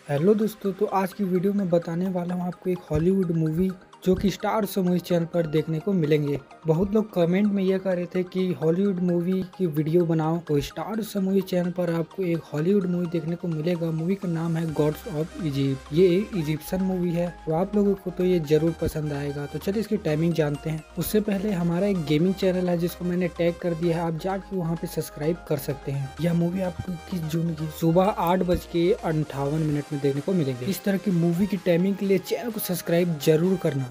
Hello दोस्तों, तो आज की वीडियो में बताने वाला हूँ आपको एक हॉलीवुड मूवी जो कि स्टार समूह चैनल पर देखने को मिलेंगे। बहुत लोग कमेंट में यह कर रहे थे कि हॉलीवुड मूवी की वीडियो बनाओ, तो स्टार समूह चैनल पर आपको एक हॉलीवुड मूवी देखने को मिलेगा। मूवी का नाम है गॉड्स ऑफ इजिप्ट। ये एक इजिप्शियन मूवी है, तो आप लोगों को तो ये जरूर पसंद आएगा। तो चलिए इसकी टाइमिंग जानते हैं। उससे पहले हमारा एक गेमिंग चैनल है जिसको मैंने टैग कर दिया है, आप जाके वहाँ पे सब्सक्राइब कर सकते हैं। यह मूवी आपको 21 जून की सुबह 8:58 में देखने को मिलेगी। इस तरह की मूवी की टाइमिंग के लिए चैनल को सब्सक्राइब जरूर करना।